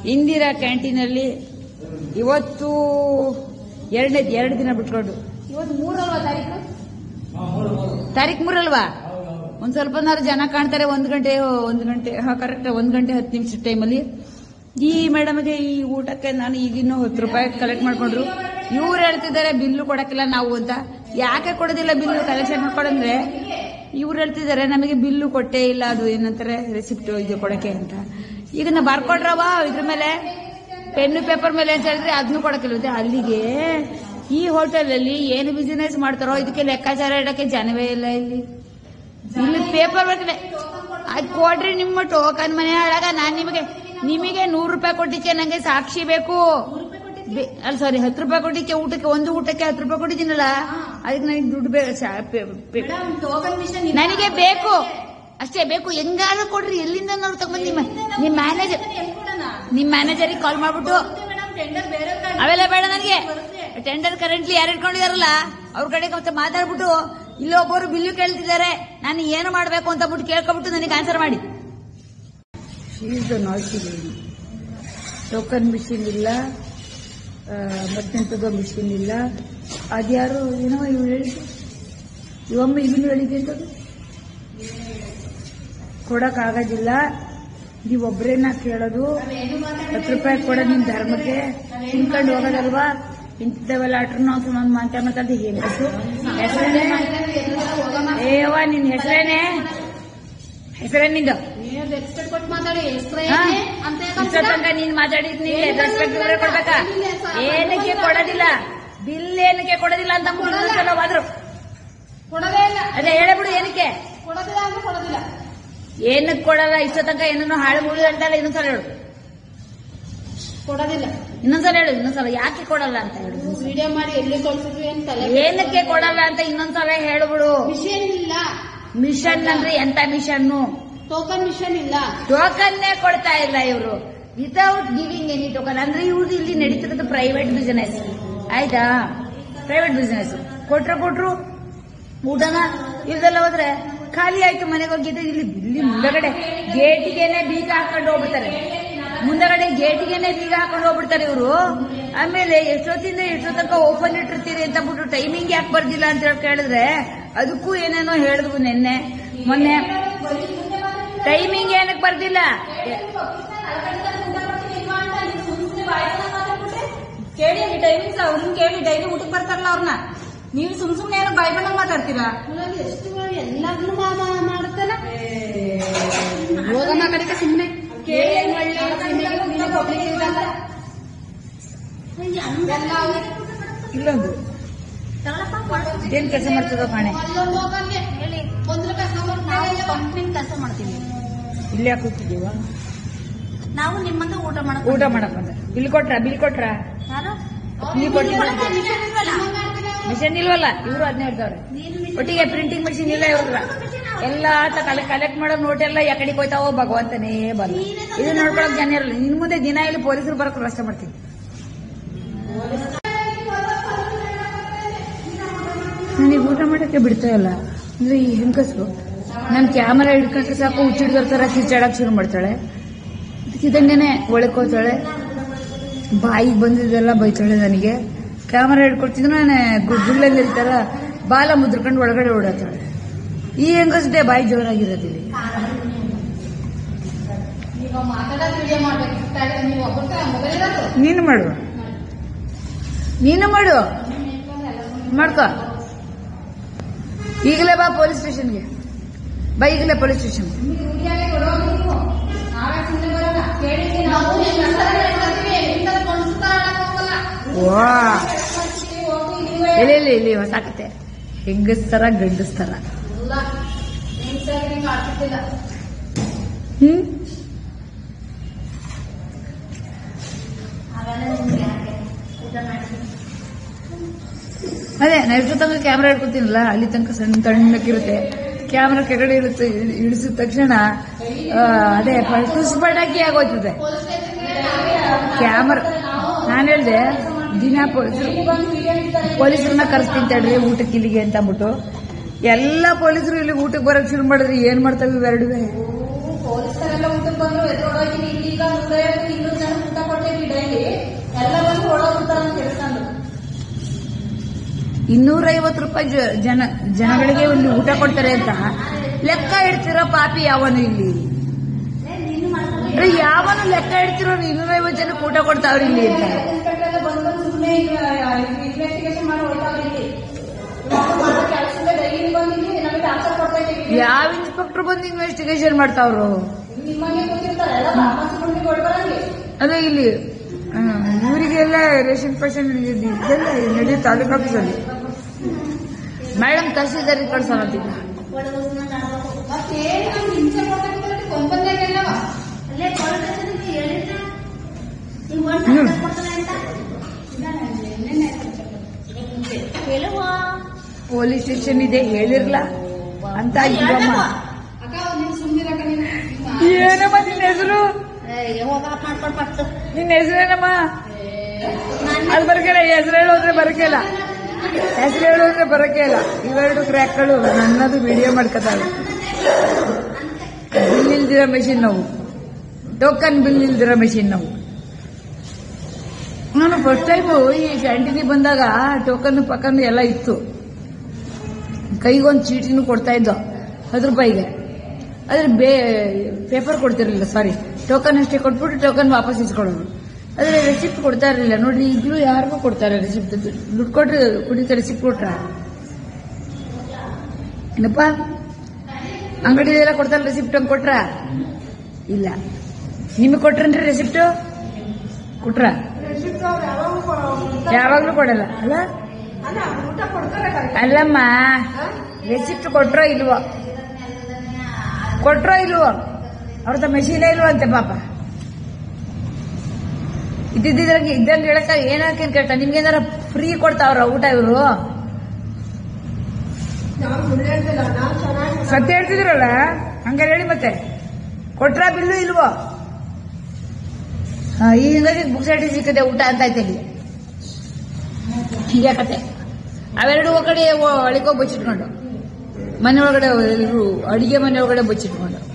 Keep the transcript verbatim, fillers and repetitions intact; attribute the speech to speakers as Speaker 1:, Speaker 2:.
Speaker 1: ಇಂದಿರಾ ಕ್ಯಾಂಟೀನಲ್ಲಿ ಇವತ್ತು ಎರಡನೇ ಎರಡು ದಿನ ಬಿಟ್ಕೊಂಡು ಇವತ್ತು ಮೂರಲ್ವಾ ತಾರೀಕು ತಾರೀಕು ಮೂರಲ್ವಾ ಒಂದ್ ಸ್ವಲ್ಪನಾರು ಜನ ಕಾಣ್ತಾರೆ. ಒಂದ್ ಗಂಟೆ ಒಂದ್ ಗಂಟೆ ಕರೆಕ್ಟ್ ಒಂದ್ ಗಂಟೆ ಹತ್ತು ನಿಮಿಷ ಟೈಮಲ್ಲಿ ಈ ಮೇಡಮ್ಗೆ ಈ ಊಟಕ್ಕೆ ನಾನು ಈಗಿನ್ನೂ ಹತ್ತು ರೂಪಾಯಿ ಕಲೆಕ್ಟ್ ಮಾಡ್ಕೊಂಡ್ರು. ಇವ್ರು ಹೇಳ್ತಿದ್ದಾರೆ ಬಿಲ್ಲು ಕೊಡಕ್ಕಿಲ್ಲ ನಾವು ಅಂತ. ಯಾಕೆ ಕೊಡೋದಿಲ್ಲ ಬಿಲ್ಲು ಕಲೆಕ್ಷನ್ ಮಾಡ್ಕೊಡಂದ್ರೆ ಇವ್ರು ಹೇಳ್ತಿದ್ದಾರೆ ನಮಗೆ ಬಿಲ್ಲು ಕೊಟ್ಟೇ ಇಲ್ಲ, ಅದು ಏನಂತಾರೆ ರೆಸಿಪ್ಟ್ ಇದು ಕೊಡಕ್ಕೆ ಅಂತ. ಈಗ ನಾ ಬರ್ಕೊಡ್ರವ ಇದ್ರ ಮೇಲೆ ಪೆನ್ನು ಪೇಪರ್ ಮೇಲೆ ಅಂತ ಹೇಳಿದ್ರೆ ಅದನ್ನು ಕೊಡಕ್ಕಿಲ್ಲ. ಅಲ್ಲಿಗೆ ಈ ಹೋಟೆಲ್ ಅಲ್ಲಿ ಏನು ಬಿಸಿನೆಸ್ ಮಾಡ್ತಾರೋ ಇದಕ್ಕೆ ಲೆಕ್ಕಾಚಾರ ಇಡಕ್ಕೆ ಜನವೇ ಇಲ್ಲ. ಇಲ್ಲಿ ಇಲ್ಲಿ ಪೇಪರ್ ಬೇಕನೆ ಅದ್ ಕೊಡ್ರಿ ನಿಮ್ಮ ಟೋಕನ್ ಮನೆ ಹಾಳಾಗ. ನಾನ್ ನಿಮಗೆ ನಿಮಗೆ ನೂರು ರೂಪಾಯಿ ಕೊಟ್ಟಿದ್ದೆ, ನಂಗೆ ಸಾಕ್ಷಿ ಬೇಕು. ಅಲ್ಲ ಸಾರಿ ಹತ್ತು ರೂಪಾಯಿ ಕೊಟ್ಟಿದ್ದೆ ಊಟಕ್ಕೆ, ಒಂದು ಊಟಕ್ಕೆ ಹತ್ತು ರೂಪಾಯಿ ಕೊಟ್ಟಿದ್ದೀನಲ್ಲ, ಅದಕ್ಕೆ ನನಗೆ ದುಡ್ಡು ಬೇಕು, ನನಗೆ ಬೇಕು ಅಷ್ಟೇ ಬೇಕು. ಹೆಂಗಾದ್ರೂ ಕೊಡ್ರಿ, ಎಲ್ಲಿಂದ ನಾವು ತಗೊಂಡ್ ನಿಮ್ಮ ನಿಮ್ ಮ್ಯಾನೇಜರ್ ನಿಮ್ ಮ್ಯಾನೇಜರಿಗೆ ಕಾಲ್ ಮಾಡ್ಬಿಟ್ಟು ಅವೆಲ್ಲ ಬೇಡ ನನಗೆ. ಟೆಂಡರ್ ಕರೆಂಟ್ಲಿ ಯಾರು ಇಟ್ಕೊಂಡಿದಾರಲ್ಲ ಅವ್ರ ಕಡೆ ಮತ್ತೆ ಮಾತಾಡ್ಬಿಟ್ಟು ಇಲ್ಲೊಬ್ಬರು ಬಿಲ್ಲು ಕೇಳ್ತಿದ್ದಾರೆ, ನಾನು ಏನು ಮಾಡ್ಬೇಕು ಅಂತ ಬಿಟ್ಟು ಕೇಳ್ಕೊಬಿಟ್ಟು ನನಗೆ ಆನ್ಸರ್ ಮಾಡಿ. ಟೋಕನ್ ಮಿಷಿನ್ ಇಲ್ಲ, ಮತ್ತೆಂತದೋ ಮಿಷಿನ್ ಇಲ್ಲ. ಅದ್ಯಾರು ಏನೋ ಇವ್ರು ಹೇಳಿದ್ರು, ಇವಮ್ಮ ಇದನ್ನು ಹೇಳಿದ್ದೆ ಅಂತದ್ದು ಕೊಡಕ್ ಆಗೋದಿಲ್ಲ. ನೀವೊಬ್ರೇನ ಕೇಳೋದು, ಹತ್ತು ರೂಪಾಯಿ ಕೊಡೋದು ನಿಮ್ ಧರ್ಮಕ್ಕೆ ತಿನ್ಕೊಂಡು ಹೋಗೋದಲ್ವಾ. ಇಂಥವೆಲ್ಲ ಅಟ್ರನಾಲ್ಸ್ ಮಾತಾ ಮಾತಾಡ್ದು ಹೆಂಗಸು ಹೆಸರೇನೆ ಏವ ನಿನ್ ಹೆಸರೇನೆ ಹೆಸರೇನಿಂದು ತನಕ ನೀನ್ ಮಾತಾಡಿದ್ ರೆಸ್ಪೆಕ್ಟ್ ಕೊಡ್ಬೇಕಾ? ಏನಕ್ಕೆ ಕೊಡೋದಿಲ್ಲ ಬಿಲ್, ಏನಕ್ಕೆ ಕೊಡೋದಿಲ್ಲ ಅಂತ ಹೋದ್ರು ಅದೇ ಹೇಳಬಿಡು. ಏನಕ್ಕೆ ಏನಕ್ಕೆ ಕೊಡಲ್ಲ? ಇಷ್ಟ ತನಕ ಏನೋ ಹಾಳು ಮುಳು ಅಂತಲ್ಲ. ಇನ್ನೊಂದ್ಸಲ ಹೇಳು, ಕೊಡೋದಿಲ್ಲ. ಇನ್ನೊಂದ್ಸಲ ಹೇಳು, ಇನ್ನೊಂದ್ಸಲ ಯಾಕೆ ಕೊಡಲ್ಲ ಅಂತ ಹೇಳು. ವಿಡಿಯೋ ಮಾಡಿ ಎಲ್ಲಿ ಕಳ್ಸಿದ್ವಿ ಅಂತ ಏನಕ್ಕೆ ಕೊಡಲ್ಲ ಅಂತ ಇನ್ನೊಂದ್ಸಲ ಹೇಳ್ಬಿಡು. ಮಿಷನ್ ಇಲ್ಲ. ಮಿಷನ್ ಅಂದ್ರೆ ಎಂತ ಮಿಷನ್ನು? ಟೋಕನ್ ಮಿಷನ್ ಇಲ್ಲ, ಟೋಕನ್ನೇ ಕೊಡ್ತಾ ಇಲ್ಲ ಇವರು. ವಿತೌಟ್ ಗಿವಿಂಗ್ ಎನಿ ಟೋಕನ್ ಅಂದ್ರೆ ಇವ್ರದ್ದು ಇಲ್ಲಿ ನಡೀತಿರೋದು ಪ್ರೈವೇಟ್ ಬಿಸಿನೆಸ್. ಆಯ್ತಾ? Private business. ಕೊಟ್ರು ಕೊಟ್ರು ಊಟನ ಇಲ್ದೆಲ್ಲ ಹೋದ್ರೆ ಖಾಲಿ ಆಯ್ತು, ಮನೆಗೆ ಹೋಗಿದ್ದು. ಇಲ್ಲಿ ಇಲ್ಲಿ ಮುಂದಗಡೆ ಗೇಟಿಗೆನೆ ಬೀಗ ಹಾಕೊಂಡು ಹೋಗ್ಬಿಡ್ತಾರೆ, ಮುಂದಗಡೆ ಗೇಟಿಗೆನೆ ಬೀಗ ಹಾಕೊಂಡು ಹೋಗ್ಬಿಡ್ತಾರೆ ಇವರು. ಆಮೇಲೆ ಎಷ್ಟೊತ್ತಿಂದ ಎಷ್ಟೋ ತನಕ ಓಪನ್ ಇಟ್ಟಿರ್ತೀರಿ ಅಂತ ಬಿಟ್ಟು ಟೈಮಿಂಗ್ ಯಾಕೆ ಬರ್ದಿಲ್ಲ ಅಂತ ಹೇಳಿ ಕೇಳಿದ್ರೆ ಅದಕ್ಕೂ ಏನೇನೋ ಹೇಳಿದ್ವು ನಿನ್ನೆ ಮೊನ್ನೆ. ಟೈಮಿಂಗ್ ಏನಕ್ಕೆ ಬರ್ದಿಲ್ಲ? ಕೇಳಿ ಟೈಮಿಂಗ್ಸ್ ಅವ್ರನ್ನ ಕೇಳಿ, ಡೈಲಿ ಊಟಕ್ಕೆ ಬರ್ತಾರಲ್ಲ ಅವ್ರನ್ನ. ನೀವು ಸುಮ್ ಸುಮ್ನೆ ಏನೋ ಬಾಯ್ ಬಂದಂಗ್ ಮಾತಾಡ್ತೀರಾ? ಎಲ್ಲಾದ್ರೂ ಮಾಡ್ತಾರ ಹೋಗಮ್ಮ ಕಡೆಗೆ ಸುಮ್ನೆ ಇಲ್ಲೊಂದು ಏನ್ ಕೆಲಸ ಮಾಡ್ತದೋ ಕಾಣೆ. ಕೆಲಸ ಮಾಡ್ತೀವಿ. ಇಲ್ಲಿ ಯಾಕೆ ಕೂತಿದ್ದೀವ ನಾವು? ನಿಮ್ಮಂತ ಊಟ ಮಾಡಕ್ ಊಟ ಮಾಡಕ್ ಬಂದ. ಬಿಲ್ ಕೊಟ್ರ? ಬಿಲ್ ಕೊಟ್ರ? ಮಿಷನ್ ಇಲ್ವಲ್ಲ, ಇವರು ಅದನ್ನೇ ಹೇಳ್ದವ್ರೆ. ಒಟ್ಟಿಗೆ ಪ್ರಿಂಟಿಂಗ್ ಮಿಷಿನ್ ಇಲ್ಲ ಇವ್ರ. ಎಲ್ಲ ಕಲೆಕ್ಟ್ ಮಾಡೋ ನೋಟ್ ಎಲ್ಲ ಯಾಕಡೆ ಹೋಯ್ತಾವೋ ಭಗವಂತನೇ ಬರಲ್ಲ. ಇದು ನೋಡ್ಕೊಳಕ್ ಜನ ಇರಲ್ಲ. ಇನ್ ಮುಂದೆ ದಿನ ಇಲ್ಲಿ ಪೊಲೀಸರು ಬರಕ್ ಕಷ್ಟ ಮಾಡ್ತೀನಿ. ನನಗೆ ಊಟ ಮಾಡಕ್ಕೆ ಬಿಡ್ತಾ ಇಲ್ಲ ಅಂದ್ರೆ ಈ ಹೆಂಗಸರು ನನ್ ಕ್ಯಾಮರಾ ಹಿಡ್ಕೊಂಡ್ರೆ ಸಾಕು ಹುಚ್ಚಿಡ್ದೋರ್ ತರ ಕಿಚ್ಚಾಡಕ್ ಶುರು ಮಾಡ್ತಾಳೆ. ಇದಕ್ಕಿದಂಗೆನೆ ಒಳಕೋತಾಳೆ, ಬಾಯಿಗೆ ಬಂದಿದ್ದೆಲ್ಲ ಬೈತಾಳೆ ನನಗೆ. ಕ್ಯಾಮರಾ ಹಿಡ್ಕೊಡ್ತಿದ್ರು ನಾನು ಗುಡ್ಲಲ್ಲಿ ಇರ್ತಾರ ಬಾಲ ಮುದ್ರಕೊಂಡು ಒಳಗಡೆ ಓಡಾಡ್ತಾಳೆ. ಈ ಹೆಂಗಸದೆ ಬಾಯಿ ಜೋರಾಗಿರೋದಿಲ್ಲ. ನೀನು ಮಾಡು, ನೀನು ಮಾಡು, ಮಾಡ್ಕೋ. ಈಗಲೇ ಬಾ ಪೊಲೀಸ್ ಸ್ಟೇಷನ್ಗೆ, ಬಾ ಈಗಲೇ ಪೊಲೀಸ್ ಸ್ಟೇಷನ್. ವಾ ಇಲ್ಲಿ ಇಲ್ಲಿ ಹೊಸಾಕತೆ ಹೆಂಗಸ್ತರ ಗಂಡಸ್ತರ. ಹ್ಮ್ ಅದೇ ನಾ ಎಷ್ಟು ತನಕ ಕ್ಯಾಮ್ರಾ ಹಿಡ್ಕೊತೀನಲ್ಲ ಅಲ್ಲಿ ತನಕ ಸಣ್ಣ ತಣ್ಣಕ್ಕಿರುತ್ತೆ. ಕ್ಯಾಮ್ರಾ ಕೆಳಗಡೆ ಇರುತ್ತೆ, ಇಳಿಸಿದ ತಕ್ಷಣ ಅದೇ ಟುಸ್ಪಟಾಕಿ ಆಗೋಯ್ತದೆ ಕ್ಯಾಮ್ರಾ. ನಾನು ಹೇಳ್ದೆ ದಿನ ಪೊಲೀಸರು ಪೊಲೀಸರನ್ನ ಕರೆಸ್ತೀನಿ ತಡ್ರಿ ಊಟಕ್ಕೆ ಇಲ್ಲಿಗೆ ಅಂತ ಅಂದ್ಬಿಟ್ಟು ಎಲ್ಲ ಪೊಲೀಸರು ಇಲ್ಲಿ ಊಟಕ್ಕೆ ಬರಕ್ ಶುರು ಮಾಡಿದ್ರಿ. ಏನ್ ಮಾಡ್ತಾವೆ ಇವೆರಡುವೆ? ಪೊಲೀಸರೆಲ್ಲ ಊಟಕ್ಕೆ ಬಂದ್ರು ಇನ್ನೂರೈವತ್ತು ರೂಪಾಯಿ ಜ- ಜನ ಜನಗಳಿಗೆ ಒಂದು ಊಟ ಕೊಡ್ತಾರೆ ಅಂತ ಲೆಕ್ಕ ಇಡ್ತಿರೋ ಪಾಪಿ ಯಾವನು ಇಲ್ಲಿ ಅರೆ ಯಾವನು ಲೆಕ್ಕ ಇಡ್ತಿರೋ ಇನ್ನೂರೈವತ್ತು ಜನಕ್ಕೆ ಊಟ ಕೊಡ್ತಾವ್ರಿ ಇಲ್ಲಿ ಅಂತ ಯಾವ ಇನ್ಸ್ಪೆಕ್ಟರ್ ಬಂದು ಇನ್ವೆಸ್ಟಿಗೇಷನ್ ಮಾಡ್ತಾವ್ರು ಅದೇ ಇಲ್ಲಿ ಇವರಿಗೆಲ್ಲ ರೇಷನ್ ಪೇಷನ್ ಇದೆಲ್ಲ ನಡೆಯುತ್ತೆ ತಾಲೂಕು ಆಫೀಸಲ್ಲಿ ಮೇಡಮ್ ತಹಸೀಲ್ದಾರ್ ಕಳ್ಸೋಣತ್ತಿಲ್ಲ ಪೊಲೀಸ್ ಸ್ಟೇಷನ್ ಇದೆ ಹೇಳಿರ್ಲ ಅಂತ ಇಲ್ಲಮ್ಮ ಏನಮ್ಮ ನಿನ್ನ ಹೆಸರು ನಿನ್ನ ಹೆಸರೇನಮ್ಮ ಅದು ಬರಕಿಲ್ಲ ಹೆಸರು ಹೇಳೋದ್ರೆ ಬರಕಿಲ್ಲ ಹೆಸರು ಹೇಳೋದ್ರೆ ಬರಕಿಲ್ಲ ಇವೆರಡು ಕ್ರ್ಯಾಕ್ಗಳು ನನ್ನದು ವಿಡಿಯೋ ಮಾಡ್ಕೊತಾವೆ ಬಿಲ್ ಇಲ್ದಿರೋ ಮೆಷಿನ್ ನಾವು ಟೋಕನ್ ಬಿಲ್ ಇಲ್ದಿರೋ ಮೆಷಿನ್ ನಾವು ನಾನು ಫಸ್ಟ್ ಟೈಮು ಈ ಕ್ಯಾಂಟೀನಿಗೆ ಬಂದಾಗ ಟೋಕನ್ ಪಕ್ಕನ್ ಎಲ್ಲ ಇತ್ತು ಕೈಗೊಂದು ಚೀಟಿನೂ ಕೊಡ್ತಾ ಇದ್ದೋ ಹತ್ತು ರೂಪಾಯಿಗೆ ಅದ್ರ ಬೇ ಪೇಪರ್ ಕೊಡ್ತಿರ್ಲಿಲ್ಲ ಸಾರಿ ಟೋಕನ್ ಅಷ್ಟೇ ಕೊಟ್ಬಿಟ್ಟು ಟೋಕನ್ ವಾಪಸ್ ಇಸ್ಕೊಳ್ಳೋದು ಆದ್ರೆ ರೆಸಿಪ್ಟ್ ಕೊಡ್ತಾ ಇರಲಿಲ್ಲ ನೋಡ್ರಿ ಈಗಲೂ ಯಾರಿಗೂ ಕೊಡ್ತಾರೆ ರೆಸಿಪ್ಟ್ ದುಡ್ಡು ಕೊಟ್ರೆ ಕುಡಿತ ರೆಸಿಪ್ಟ್ ಕೊಟ್ರ ಏನಪ್ಪ ಅಂಗಡಿಯೆಲ್ಲ ಕೊಡ್ತಾರ ರೆಸಿಪ್ಟ್ ಹಂಗ್ ಕೊಟ್ರ ಇಲ್ಲ ನಿಮಗೆ ಕೊಟ್ರನ್ರಿ ರೆಸಿಪ್ಟ್ ಕೊಟ್ರ ಯಾವಾಗ್ಲೂ ಕೊಡಲ್ಲ ಅಲ್ಲ ಅಲ್ಲಮ್ಮ ರೆಸಿಪ್ಟ್ ಕೊಟ್ರೋ ಇಲ್ವೋ ಕೊಟ್ರೋ ಇಲ್ವೋ ಅವ್ರತ ಮೆಷಿನೇ ಇಲ್ವಂತೆ ಪಾಪ ಇದ್ದಿದ್ರಾಗ ಇದ್ದಂಗೆ ಹೇಳಕ್ಕ ಏನಾಕೇನ್ ಕೇಳ್ತ ನಿಮ್ಗೇನಾರ ಫ್ರೀ ಕೊಡ್ತಾವ್ರ ಊಟ ಇವರು ಸತ್ಯ ಹೇಳ್ತಿದ್ರಲ್ಲ ಹಂಗಾರೆ ಹೇಳಿ ಮತ್ತೆ ಕೊಟ್ರ ಬಿಲ್ಲು ಇಲ್ವೋ ಈಗ ಬುಕ್ ಸೈಟಿ ಸಿಕ್ಕದೆ ಊಟ ಅಂತ ಐತೆ ಹೀಗೆ ಕತೆ ಅವೆರಡು ಒಳಗಡೆ ಒಳಗೋ ಬಚ್ಚಿಟ್ಕೊಂಡು ಮನೆ ಒಳಗಡೆ ಅಡಿಗೆ ಮನೆ ಒಳಗಡೆ ಬಚ್ಚಿಟ್ಕೊಂಡು